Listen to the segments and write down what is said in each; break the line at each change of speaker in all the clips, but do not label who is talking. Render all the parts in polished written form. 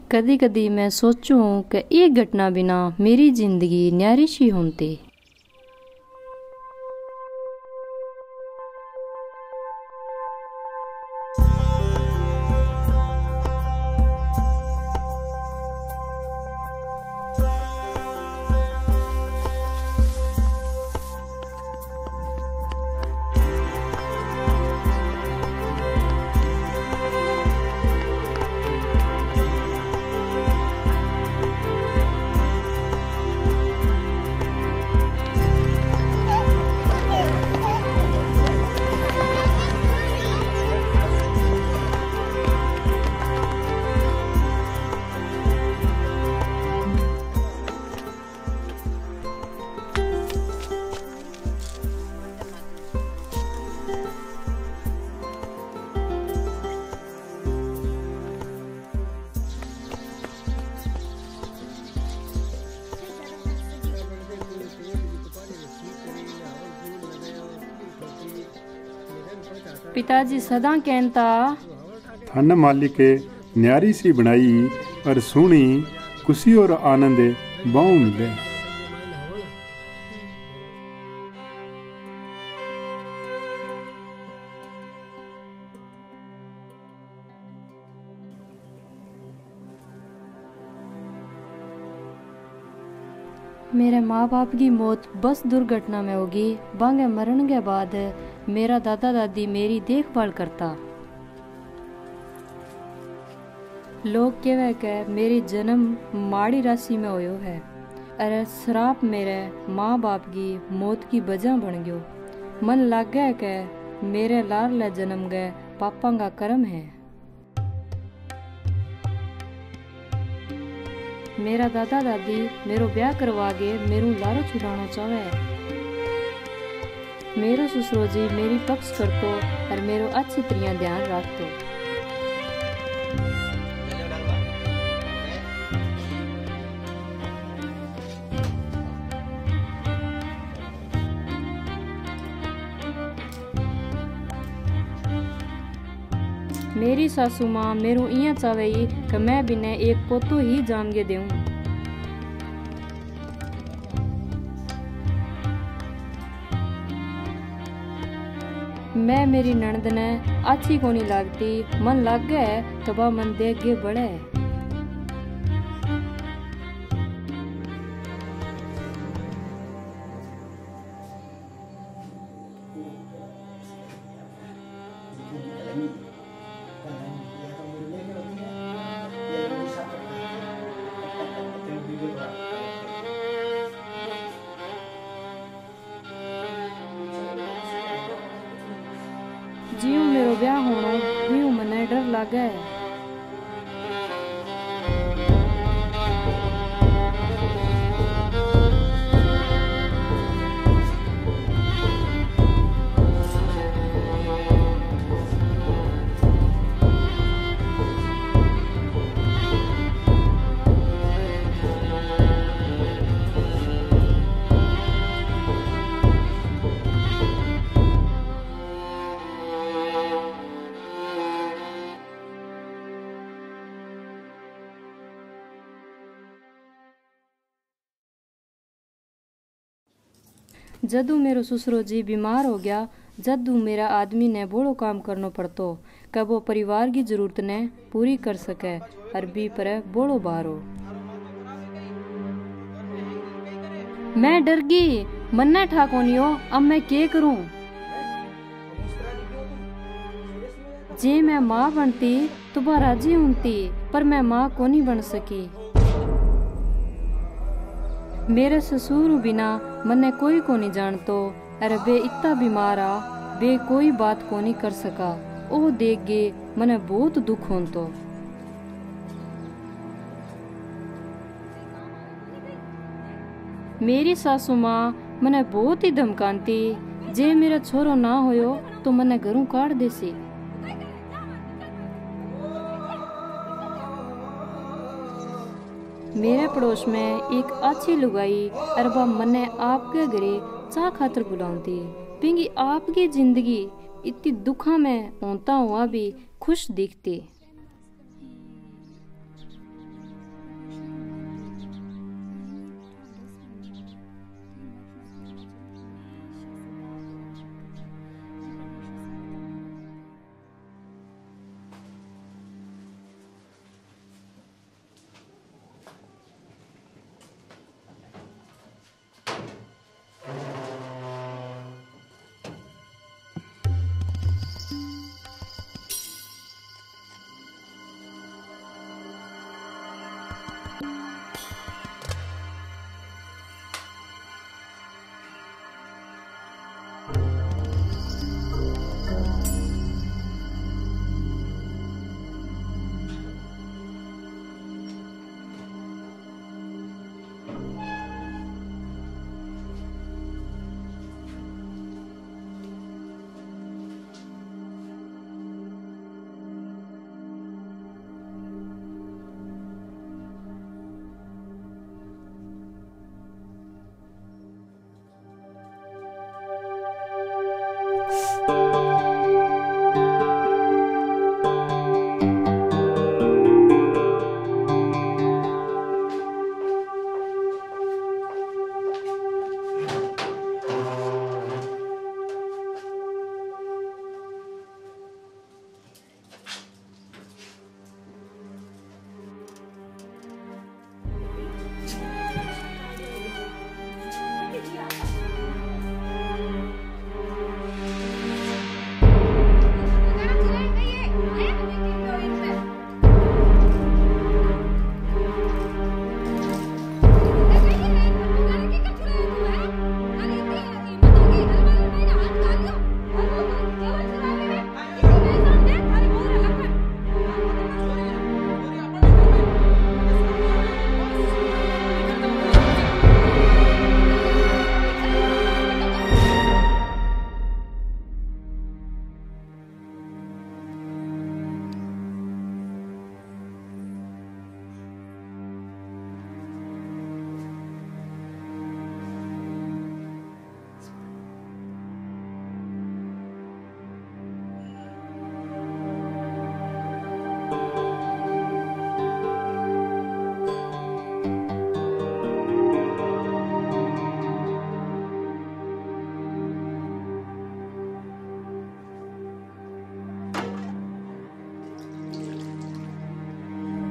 कदी कदी मैं सोचूं कि ये घटना बिना मेरी जिंदगी न्यारी सी होती। पिताजी सदा कहता
थन मालिके न्यारी सी बनाई और सुनी खुशी और आनंद बहु मिले।
मेरे माँ बाप की मौत बस दुर्घटना में होगी। बांगे मरण के बाद मेरा दादा दादी मेरी देखभाल करता। लोग कहवे के मेरी जन्म माड़ी राशि में होयो है। अरे श्राप मेरे माँ बाप की मौत की वजह बन गयो। मन लग गया के मेरे लाल जन्म गए पापा का कर्म है। मेरा दादा दादी मेरो ब्याह करवा के मेरो लारो छुड़ाना चाहे। मेरो ससुर जी मेरी पक्ष करतो और मेरो अच्छी तरह ध्यान रखतो। मेरी सासू माँ मेरो इया चावे कि मैं बिना एक पोतो ही जाम के देऊं। मैं मेरी ननद ने अच्छी कोनी लागती। मन लग गए तो बा मन देख के बढ़े। जियो मेरो ब्याह होना भी मने डर लागे। जदू मेरो ससुरो जी बीमार हो गया, जदू मेरा आदमी ने बोड़ो काम करना पड़तो कब वो परिवार की जरूरत ने पूरी कर सके और बी पर बोड़ो बारो। मैं डर गई, मन्ने ठाकोनियो अब मैं के करूं। जे मैं माँ बनती तो वह राजी होती, पर मैं माँ को नहीं बन सकी। मेरे ससुर बिना मन्ने कोई को नहीं जानतो। अरे वे इतना बीमार आ, वे कोई बात को नहीं कर सका। ओ देख गे मने बहुत दुख होतो। मेरी सासू माँ मने बहुत ही धमकाती। जे मेरा छोरो ना होयो तो मने घरों काट देसी। मेरे पड़ोस में एक अच्छी लुगाई अरबा मने आपके घरे चाह खातर बुलाती। पिंगी आपकी जिंदगी इतनी दुखा में होता हुआ भी खुश दिखती।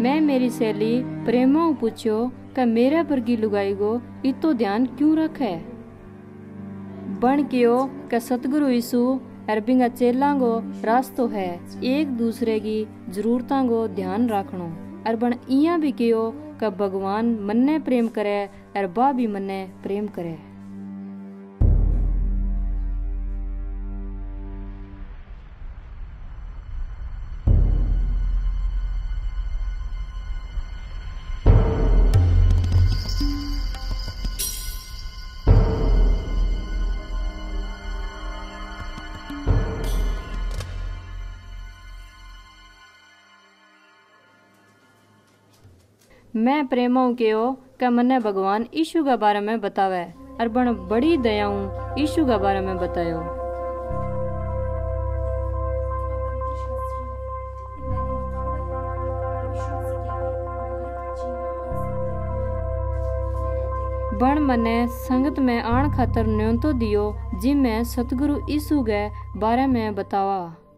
मैं मेरी सहेली प्रेमा पूछो कि मेरे पर की लुगाई गो इतो ध्यान क्यों रखे। बन क्यों कि सतगुरु यीशु और बिंगा चेला गो रास्तो है एक दूसरे की जरूरतां गो ध्यान रखनो। और बन इया भी क्यों कि भगवान मन्ने प्रेम करे और बा भी मन्ने प्रेम करे। मैं प्रेमाऊ के हो कि मन्ने भगवान यीशु के बारे में बतावे और बन बड़ी दयाऊं यीशु के बारे में बतायो। बन मने संगत में आन खातर न्योतो दियो जिम में सतगुरु यीशु के बारे में बतावा।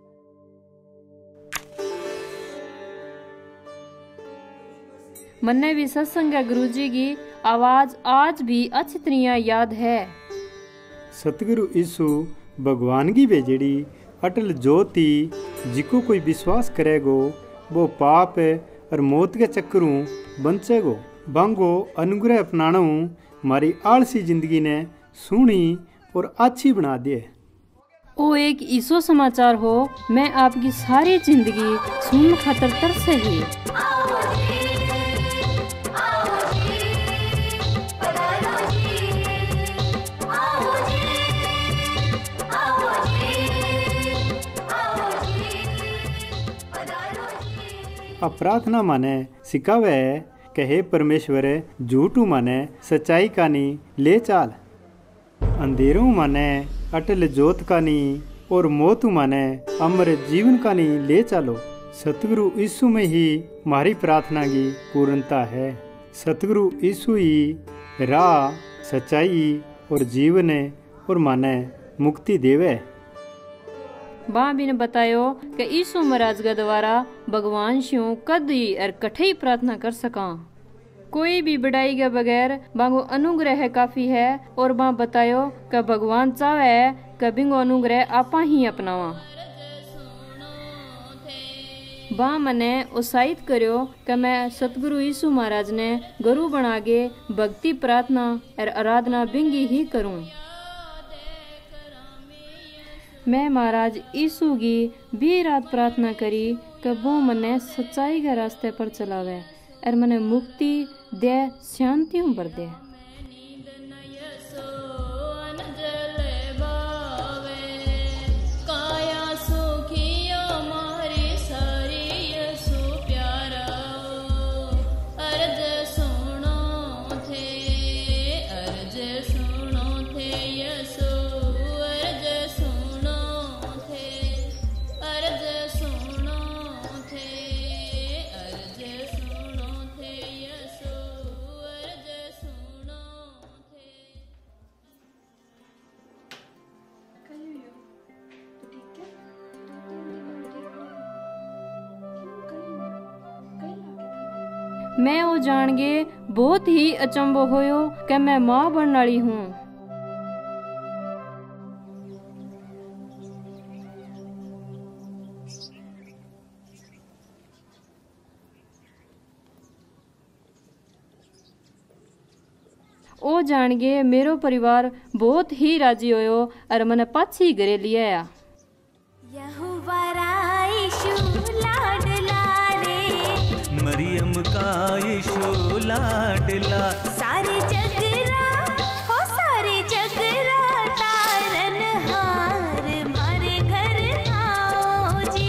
मन्ने भी सत्संग गुरुजी की आवाज आज भी अच्छी तरह याद है।
सतगुरु यीशु भगवान की बेजड़ी अटल ज्योति जिको कोई विश्वास करेगो वो पाप और मौत के चक्करों बंचेगो। बांगो अनुग्रह अपनाणु मारी आलसी जिंदगी ने सुनी और अच्छी बना दिए।
ओ एक ईसो समाचार हो मैं आपकी सारी जिंदगी सुन खातर तरसे ही।
प्रार्थना माने सिखावे कहे परमेश्वर झूठू माने सच्चाई कानी ले चाल। अंधेरों माने अटल ज्योत कानी और मौत माने अमर जीवन कानी ले चालो। सतगुरु यीशु में ही हमारी प्रार्थना की पूर्णता है। सतगुरु यीशु ही राह सच्चाई और जीवन और माने मुक्ति देवे।
बाबी ने बतायो कि यीशु महाराज के द्वारा भगवान शिव कदी और कठई प्रार्थना कर सका। कोई भी बढ़ाई के बगैर बांगो अनुग्रह काफी है और बा बतायो कि भगवान चाहे कि बिंगो अनुग्रह आपा ही अपनावा। बा मने उत्साहित करो कि मैं सतगुरु यीशु महाराज ने गुरु बना के भक्ति प्रार्थना और आराधना बिंगी ही करूं। मैं महाराज यीशु की भी रात प्रार्थना करी कि वो मने सच्चाई के रास्ते पर चलावे और मने मुक्ति दे शांति भर दे। मैं वो जान गे बहुत ही अचंभो होयो कि मैं माँ बनने वाली हूँ। ओ जान गे मेरो परिवार बहुत ही राजी होयो और मने पाछी घरे लिया आया।
मरियम का यीशु लाडला
सारे जगरा हो सारे जगरा तारन हार मारे घर आओ जी।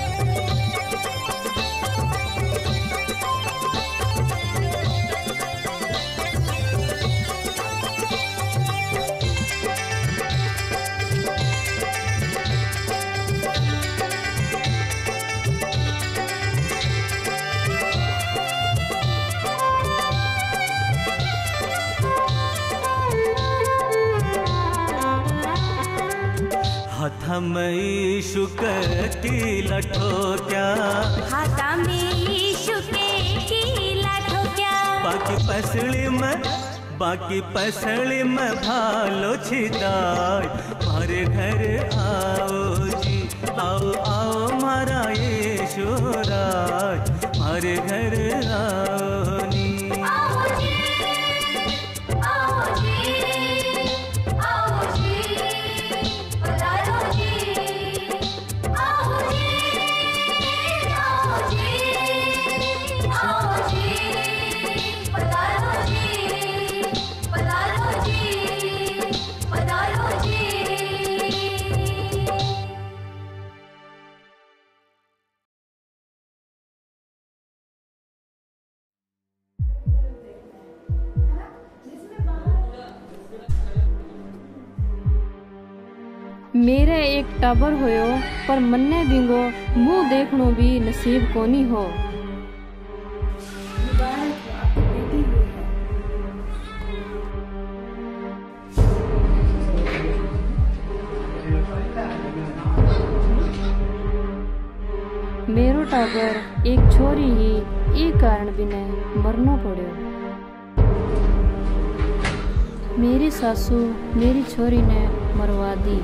हाथा में यीशु कटी लठो क्या
हाथा में यीशु के कीला ठोक्या।
बाकी पसली में भालो छिदाय मारे घर आओ जी, आओ आओ मारा यीशु राय, मारे घर आओ नी।
मेरे एक टाबर होयो पर मन्ने बिंगो मुंह देखनो भी नसीब कोनी हो। मेरो टाबर एक छोरी ही ई कारण बिने मरनो पड़ो। मेरी सासू मेरी छोरी ने मरवा दी।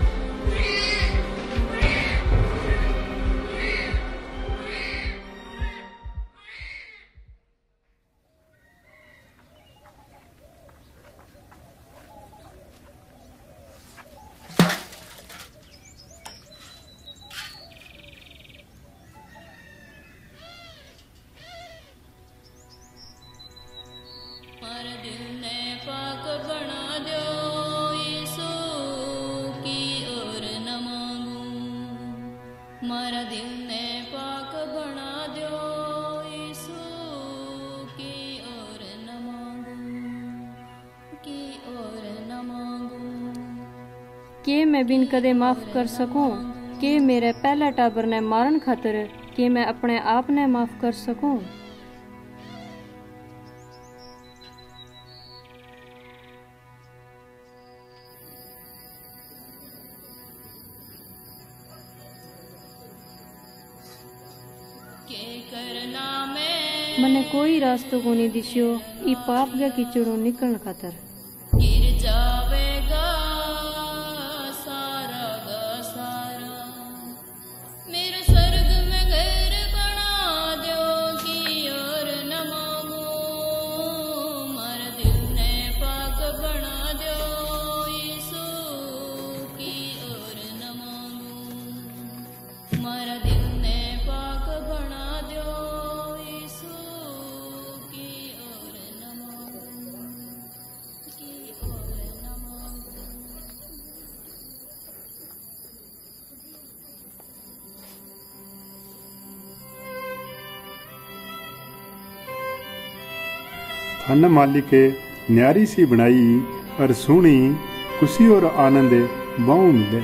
के मैं बिन कदे माफ कर सकूं? के मेरे पहला टाबर ने मारन खातर के मैं अपने आप ने माफ कर सकूं? मने कोई रास्तो को नहीं दिश्यो ई पाप के कीचड़ों निकलने खातर।
गिर जावेगा सारा गा सारा, मेरे स्वर्ग में घर बना दो की और न मांगो, मारा दिल ने पाक बना दो यीशु की और न मांगो, मारा दिल ने पाक बना दो यीशु की और न मांगो, की और न मांगो।
धन मालिके न्यारी सी बनाई और सुनी खुशी और आनंद बहु मिले।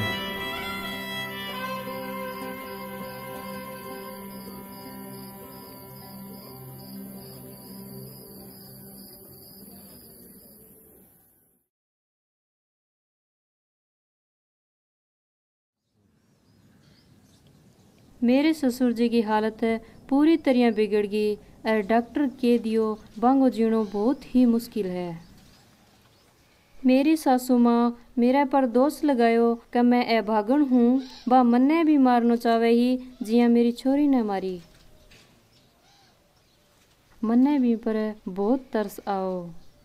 मेरे ससुर जी की हालत पूरी तरह बिगड़ गई और डॉक्टर कह दियो बांगो जीणो बहुत ही मुश्किल है। मेरी सासू माँ मेरे पर दोष लगायो कि मैं अभागन हूँ, बा मन्ने भी मारनो चावे ही जिया मेरी छोरी ने मारी। मन्ने भी पर बहुत तरस आओ।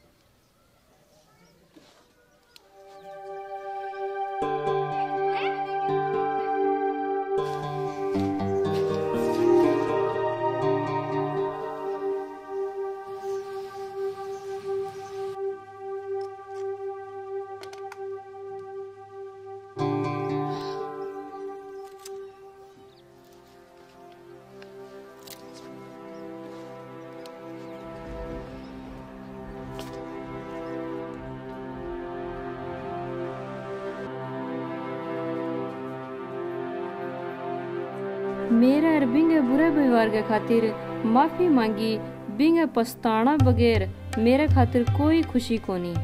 मेरे और बिंगे बुरे व्यवहार के खातिर माफी मांगी, बिंगे पछताना बगैर मेरे खातिर कोई खुशी कोनी।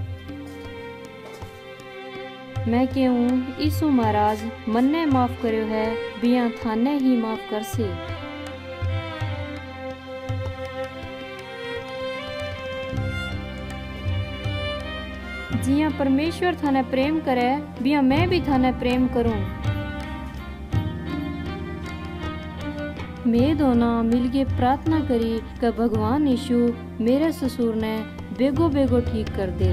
मैं कहूँ यीशु महाराज मन्ने माफ करो है, बिया थाने ही माफ कर से। जिया परमेश्वर थाने प्रेम करे बिया मैं भी थाने प्रेम करूं। मैं दोनों मिलके प्रार्थना करी कि भगवान यीशु मेरे ससुर ने बेगो बेगो ठीक कर दे।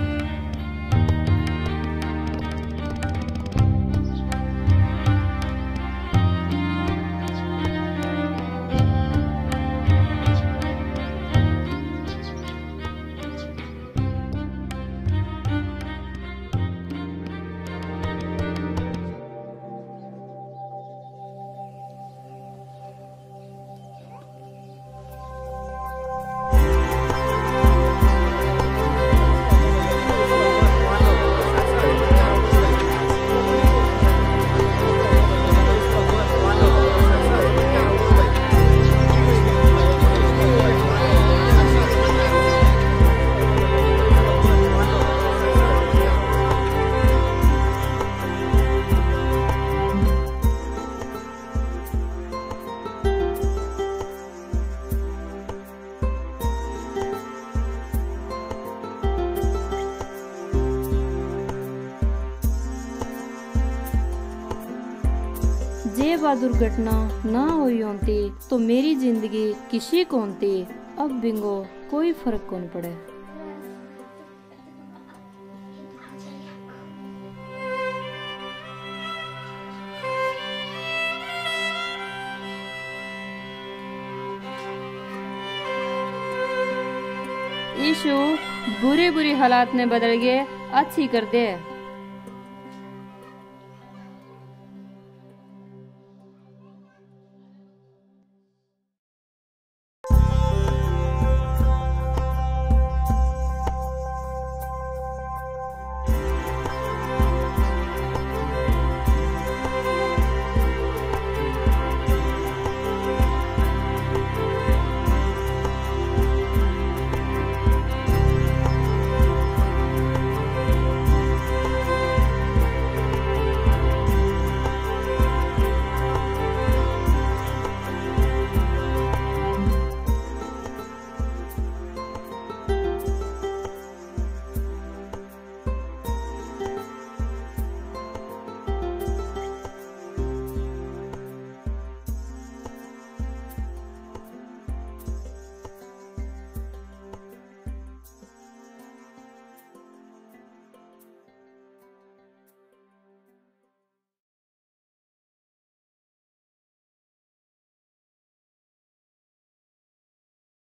जे बा दुर्घटना ना हुई होती तो मेरी जिंदगी किसी को होती। अब बिंगो कोई फर्क कौन पड़े। यीशु बुरी बुरी हालात ने बदल के अच्छी कर दे।